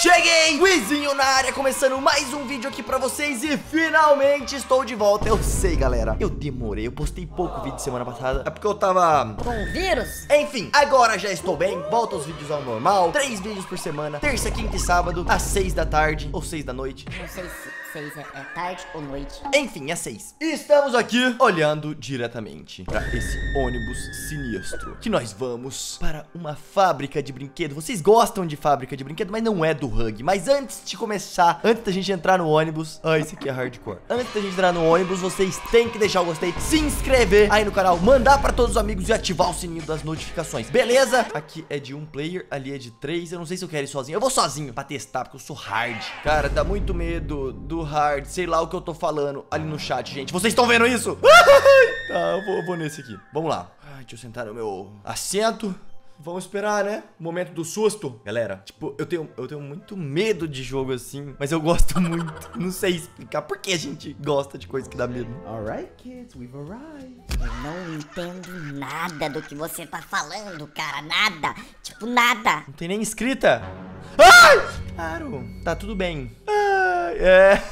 Cheguei! Wizinho na área, começando mais um vídeo aqui pra vocês e finalmente estou de volta. Eu sei, galera, eu demorei, eu postei pouco vídeo semana passada. É porque eu tava... com vírus? Enfim, agora já estou bem, volta os vídeos ao normal. 3 vídeos por semana, terça, quinta e sábado, às 6 da tarde ou 6 da noite. Não sei se 6 é tarde ou noite. Enfim, é 6. E estamos aqui olhando diretamente pra esse ônibus sinistro, que nós vamos para uma fábrica de brinquedo. Vocês gostam de fábrica de brinquedo, mas não é do Hug. Mas antes de começar, antes da gente entrar no ônibus... Ah, esse aqui é hardcore. Antes da gente entrar no ônibus, vocês têm que deixar o gostei, se inscrever aí no canal, mandar pra todos os amigos e ativar o sininho das notificações, beleza? Aqui é de 1 player, ali é de 3. Eu não sei se eu quero ir sozinho. Eu vou sozinho pra testar, porque eu sou hard. Cara, dá muito medo do hard, sei lá o que eu tô falando ali no chat, gente. Vocês estão vendo isso? Tá, eu vou nesse aqui. Vamos lá. Ai, deixa eu sentar no meu assento. Vamos esperar, né? Momento do susto. Galera, tipo, eu tenho muito medo de jogo assim, mas eu gosto muito. Não sei explicar por que a gente gosta de coisa que dá medo. Alright, kids, we've arrived. Eu não entendo nada do que você tá falando, cara. Nada. Tipo, nada. Não tem nem escrita. Ai! Claro. Tá tudo bem. Ai, é.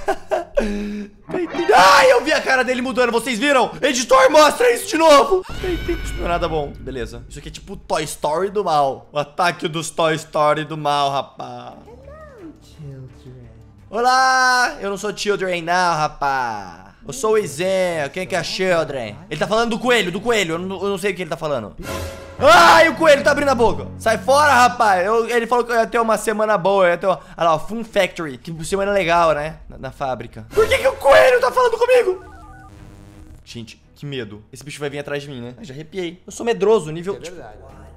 Ai, eu vi a cara dele mudando, vocês viram? Editor, mostra isso de novo. Isso não é nada bom. Beleza. Isso aqui é tipo Toy Story do mal. O ataque dos Toy Story do mal, rapaz. Hello, children. Olá, eu não sou Children não, rapaz. Eu sou o Izen, quem que é Children? Ele tá falando do coelho, eu não sei o que ele tá falando. Ai, o coelho tá abrindo a boca. Sai fora, rapaz. Ele falou que eu ia ter uma semana boa. Eu ia ter uma... Olha lá, Fun Factory. Que semana legal, né? Na fábrica. Por que o coelho tá falando comigo? Gente, que medo. Esse bicho vai vir atrás de mim, né? Eu já arrepiei. Eu sou medroso, nível... É verdade.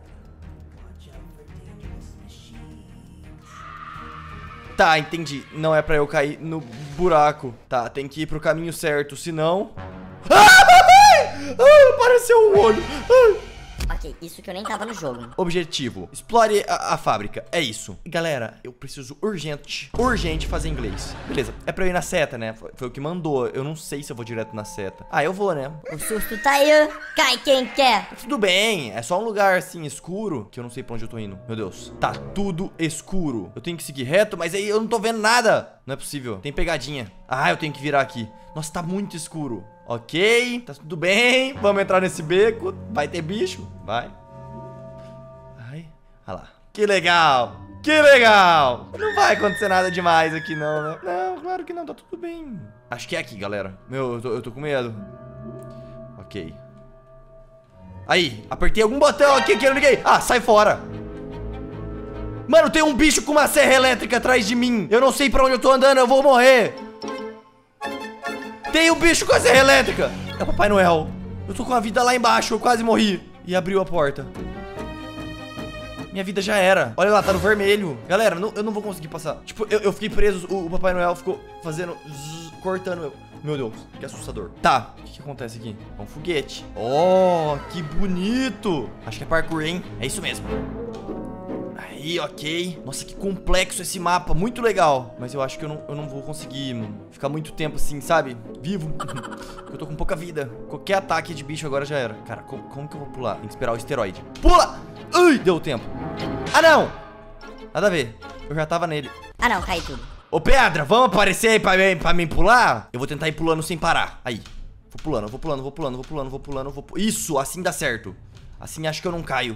Tá, entendi. Não é pra eu cair no buraco. Tá, tem que ir pro caminho certo, senão... Ah, mamãe! Ah, apareceu um olho. Ah. Ok, isso que eu nem tava no jogo. Objetivo, explore a fábrica, é isso. Galera, eu preciso urgente fazer inglês. Beleza, é pra eu ir na seta, né? Foi o que mandou, eu não sei se eu vou direto na seta. Ah, eu vou, né? O susto tá aí. Cai quem quer. Tudo bem, é só um lugar assim, escuro, que eu não sei pra onde eu tô indo. Meu Deus, tá tudo escuro. Eu tenho que seguir reto, mas aí eu não tô vendo nada. Não é possível, tem pegadinha. Ah, eu tenho que virar aqui. Nossa, tá muito escuro. Ok, tá tudo bem. Vamos entrar nesse beco. Vai ter bicho? Vai. Ai, olha lá. Que legal. Que legal. Não vai acontecer nada demais aqui não, né? Não, claro que não, tá tudo bem. Acho que é aqui, galera. Meu, eu tô com medo. Ok. Aí, apertei algum botão aqui que eu não liguei. Ah, sai fora. Mano, tem um bicho com uma serra elétrica atrás de mim. Eu não sei pra onde eu tô andando, eu vou morrer. Tem um bicho com a serra elétrica. É o Papai Noel. Eu tô com a vida lá embaixo, eu quase morri. E abriu a porta. Minha vida já era. Olha lá, tá no vermelho. Galera, eu não vou conseguir passar. Tipo, eu fiquei preso, o Papai Noel ficou fazendo... cortando eu. Meu Deus, que assustador. Tá, o que acontece aqui? É um foguete. Oh, que bonito. Acho que é parkour, hein? É isso mesmo. Aí, ok. Nossa, que complexo esse mapa, muito legal. Mas eu acho que eu não vou conseguir ficar muito tempo assim, sabe? Vivo. Eu tô com pouca vida. Qualquer ataque de bicho agora já era. Cara, como que eu vou pular? Tem que esperar o esteroide. Pula! Ui, deu tempo. Ah, não! Nada a ver. Eu já tava nele. Ah, não, cai tudo. Ô, Pedra, vamos aparecer aí pra mim pular? Eu vou tentar ir pulando sem parar. Aí. Vou pulando. Isso, assim dá certo. Assim acho que eu não caio.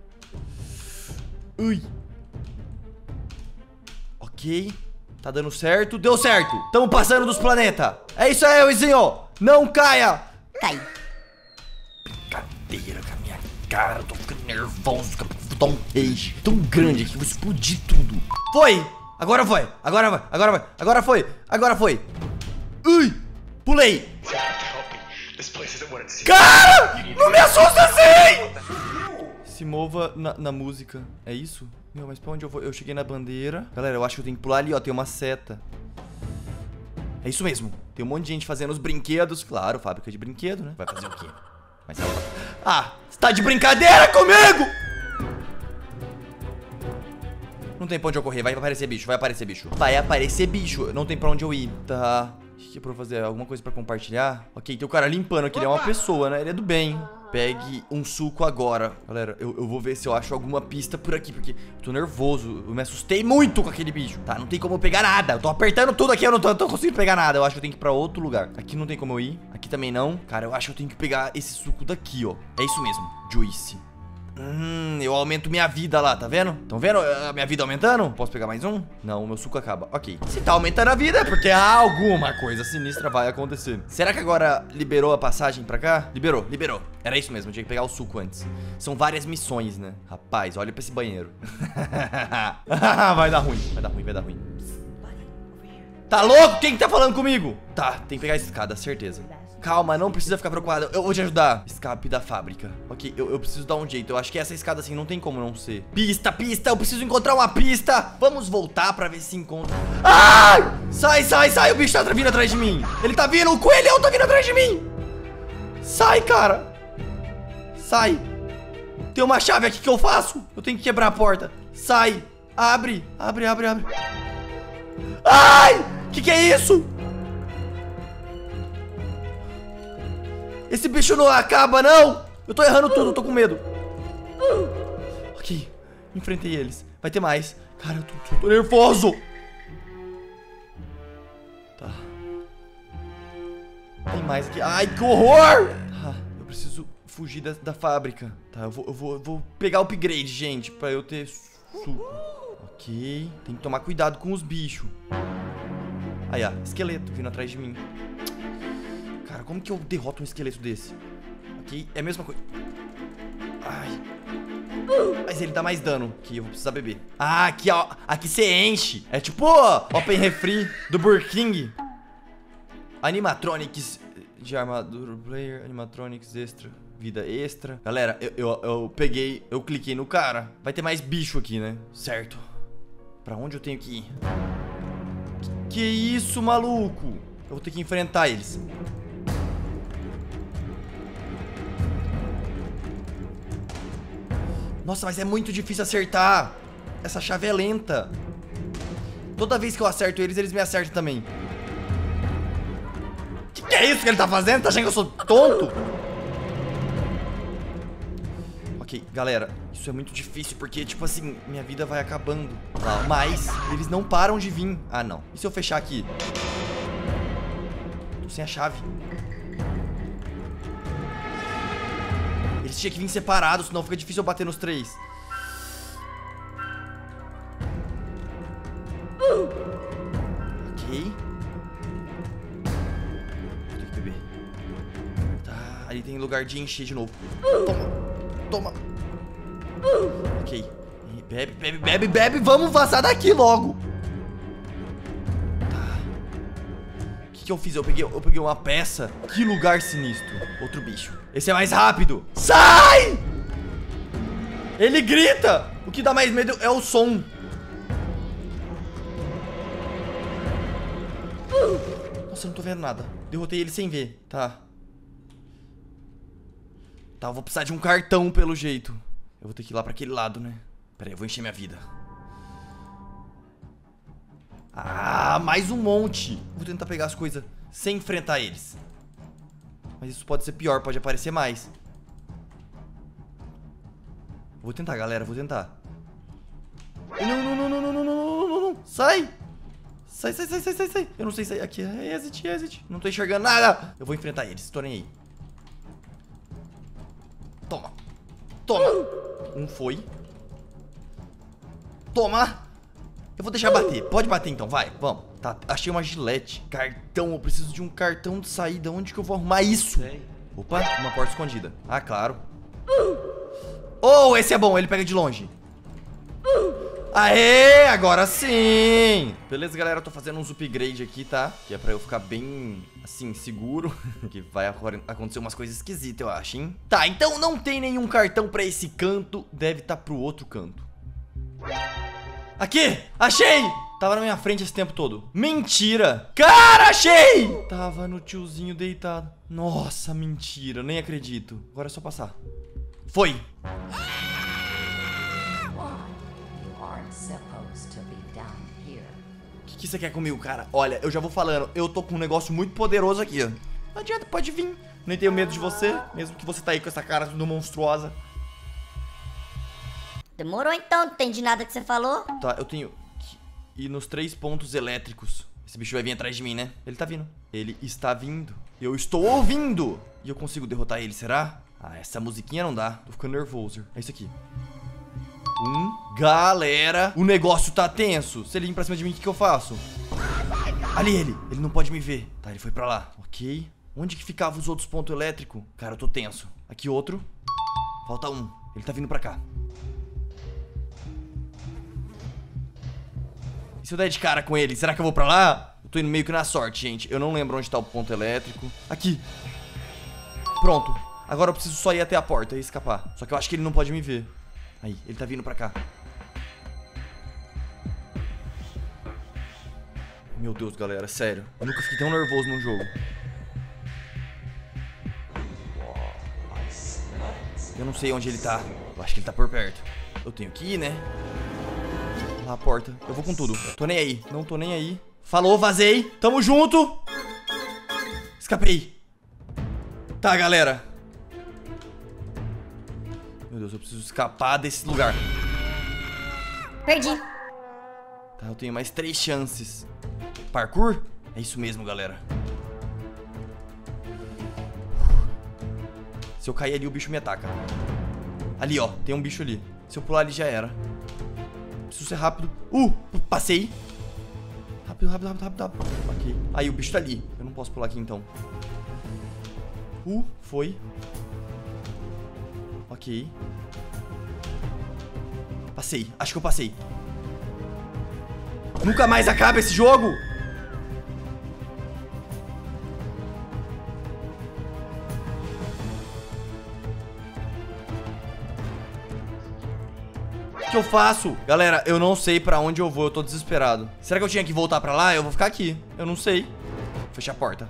Ui. Ok. Tá dando certo. Deu certo. Tamo passando dos planetas. É isso aí, Wizinho. Não caia. Cai. Brincadeira com a minha cara. Eu tô ficando nervoso. Vou dar um rage tão grande aqui. Vou explodir tudo. Foi. Agora foi. Agora foi. Ui. Pulei. Cara, não me assusta assim. Se mova na música. É isso? Meu, mas pra onde eu vou? Eu cheguei na bandeira. Galera, eu acho que eu tenho que pular ali, ó. Tem uma seta. É isso mesmo. Tem um monte de gente fazendo os brinquedos. Claro, fábrica de brinquedo, né? Vai fazer o quê? Mas ela... Ah, você tá de brincadeira comigo? Não tem pra onde eu correr. Vai aparecer bicho. Vai aparecer bicho. Não tem pra onde eu ir. Tá. O que é pra eu fazer? Alguma coisa pra compartilhar? Ok, tem o cara limpando aqui. Ele é uma pessoa, né? Ele é do bem. Pegue um suco agora. Galera, eu vou ver se eu acho alguma pista por aqui, porque eu tô nervoso. Eu me assustei muito com aquele bicho. Tá, não tem como eu pegar nada. Eu tô apertando tudo aqui, eu não tô conseguindo pegar nada. Eu acho que eu tenho que ir pra outro lugar. Aqui não tem como eu ir. Aqui também não. Cara, eu acho que eu tenho que pegar esse suco daqui, ó. É isso mesmo, Juice. Eu aumento minha vida lá, tá vendo? Tão vendo a minha vida aumentando? Posso pegar mais um? Não, o meu suco acaba. Ok. Se tá aumentando a vida é porque alguma coisa sinistra vai acontecer. Será que agora liberou a passagem pra cá? Liberou. Era isso mesmo, eu tinha que pegar o suco antes. São várias missões, né? Rapaz, olha pra esse banheiro. Vai dar ruim. Tá louco? Quem que tá falando comigo? Tá, tem que pegar a escada, certeza. Calma, não precisa ficar preocupado. Eu vou te ajudar. Escape da fábrica. Ok, eu preciso dar um jeito. Eu acho que essa escada assim não tem como não ser. Pista. Eu preciso encontrar uma pista. Vamos voltar pra ver se encontra. Ai! Sai. O bicho tá vindo atrás de mim. Ele tá vindo. O coelhão tá vindo atrás de mim. Sai, cara. Sai. Tem uma chave aqui que eu faço. Eu tenho que quebrar a porta. Sai. Abre. Ai! Que é isso? Esse bicho não acaba, não! Eu tô errando tudo, eu tô com medo. Ok, enfrentei eles. Vai ter mais. Cara, eu tô nervoso. Tá. Tem mais aqui. Ai, que horror! Tá, eu preciso fugir da fábrica. Tá, eu vou pegar o upgrade, gente, pra eu ter suco. Ok, tem que tomar cuidado com os bichos. Aí, ó, esqueleto vindo atrás de mim. Cara, como que eu derroto um esqueleto desse? Aqui é a mesma coisa. Ai. Mas ele dá mais dano. Aqui, eu vou precisar beber. Ah, aqui, ó. Aqui você enche. É tipo Open Refri do Burger King. Animatronics de armadura player. Animatronics extra. Vida extra. Galera, eu peguei. Eu cliquei no cara. Vai ter mais bicho aqui, né? Certo. Pra onde eu tenho que ir? Que isso, maluco? Eu vou ter que enfrentar eles. Nossa, mas é muito difícil acertar. Essa chave é lenta. Toda vez que eu acerto eles me acertam também. Que é isso que ele tá fazendo? Tá achando que eu sou tonto? Ok, galera, isso é muito difícil porque, tipo assim, minha vida vai acabando. Mas eles não param de vir. Ah, não. E se eu fechar aqui? Tô sem a chave. Eles tinham que vir separados, senão fica difícil eu bater nos três. Ok. Vou ter que beber. Tá, ali tem lugar de encher de novo. Toma. Ok. Bebe. Vamos vazar daqui logo. Tá. O que eu fiz? Eu peguei uma peça. Que lugar sinistro. Outro bicho. Esse é mais rápido. Sai! Ele grita. O que dá mais medo é o som. Nossa, eu não tô vendo nada. Derrotei ele sem ver. Tá, eu vou precisar de um cartão pelo jeito. Eu vou ter que ir lá pra aquele lado, né? Pera aí, eu vou encher minha vida. Ah, mais um monte. Vou tentar pegar as coisas sem enfrentar eles. Mas isso pode ser pior, pode aparecer mais. Vou tentar, galera, vou tentar. Não. Sai. Eu não sei sair. Aqui é exit. Não tô enxergando nada. Eu vou enfrentar eles, tô nem aí. Toma. Um foi. Toma. Eu vou deixar bater. Pode bater então, vai, vamos. Tá, achei uma gilete. Cartão, eu preciso de um cartão de saída. Onde que eu vou arrumar isso? Opa, uma porta escondida. Ah, claro. Oh, esse é bom, ele pega de longe. Aê, agora sim. Beleza, galera, eu tô fazendo uns upgrade aqui, tá? Que é pra eu ficar bem, assim, seguro. Que vai acontecer umas coisas esquisitas, eu acho, hein? Tá, então não tem nenhum cartão pra esse canto. Deve tá pro outro canto. Aqui, achei. Tava na minha frente esse tempo todo. Mentira. Cara, achei. Tava no tiozinho deitado. Nossa, mentira, nem acredito. Agora é só passar. Foi. O que você quer comigo, cara? Olha, eu já vou falando. Eu tô com um negócio muito poderoso aqui, ó. Não adianta, pode vir. Nem tenho medo de você, mesmo que você tá aí com essa cara tudo monstruosa. Demorou então, não entendi nada que você falou. Tá, eu tenho que ir nos 3 pontos elétricos. Esse bicho vai vir atrás de mim, né? Ele tá vindo. Ele está vindo. Eu estou ouvindo. E eu consigo derrotar ele, será? Ah, essa musiquinha não dá. Tô ficando nervoso. É isso aqui. Galera, o negócio tá tenso. Se ele vir pra cima de mim, o que eu faço? Ali ele. Ele não pode me ver. Tá, ele foi pra lá. Ok. Onde que ficavam os outros pontos elétricos? Cara, eu tô tenso. Aqui outro. Falta um. Ele tá vindo pra cá. E se eu der de cara com ele, será que eu vou pra lá? Eu tô indo meio que na sorte, gente. Eu não lembro onde tá o ponto elétrico. Aqui. Pronto. Agora eu preciso só ir até a porta e escapar. Só que eu acho que ele não pode me ver. Aí, ele tá vindo pra cá. Meu Deus, galera, sério. Eu nunca fiquei tão nervoso num jogo. Eu não sei onde ele tá. Eu acho que ele tá por perto. Eu tenho que ir, né? Lá a porta. Eu vou com tudo. Tô nem aí. Não tô nem aí. Falou, vazei. Tamo junto. Escapei. Tá, galera. Meu Deus, eu preciso escapar desse lugar. Perdi. Tá, eu tenho mais 3 chances. Parkour? É isso mesmo, galera. Se eu cair ali, o bicho me ataca. Ali, ó. Tem um bicho ali. Se eu pular ali, já era. Preciso ser rápido. Passei. Rápido, rápido, rápido, rápido, rápido. Ok. Aí, o bicho tá ali. Eu não posso pular aqui, então. Foi. Ok. Passei. Acho que eu passei. Nunca mais acaba esse jogo! O que eu faço? Galera, eu não sei pra onde eu vou, eu tô desesperado. Será que eu tinha que voltar pra lá? Eu vou ficar aqui. Eu não sei. Fecha a porta.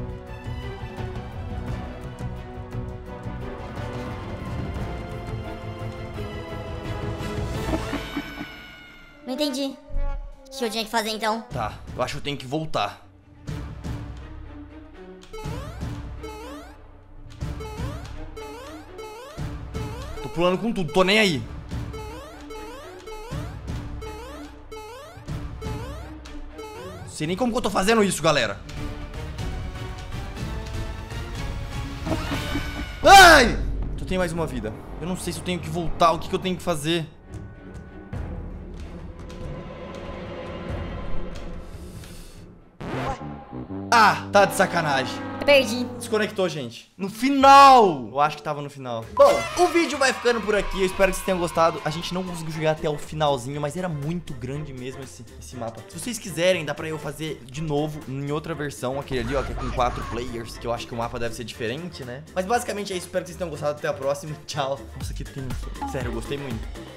Não entendi. O que eu tinha que fazer então? Tá, eu acho que eu tenho que voltar. Tô pulando com tudo, tô nem aí. Não sei nem como que eu tô fazendo isso, galera. Ai! Só tenho mais uma vida. Eu não sei se eu tenho que voltar, o que eu tenho que fazer. Ah, tá de sacanagem. Perdi. Desconectou, gente. No final! Eu acho que tava no final. Bom, o vídeo vai ficando por aqui. Eu espero que vocês tenham gostado. A gente não conseguiu jogar até o finalzinho, mas era muito grande mesmo esse mapa. Se vocês quiserem, dá pra eu fazer de novo em outra versão. Aquele ali, ó, que é com 4 players. Que eu acho que o mapa deve ser diferente, né? Mas basicamente é isso. Espero que vocês tenham gostado. Até a próxima. Tchau. Nossa, que tenso. Sério, eu gostei muito.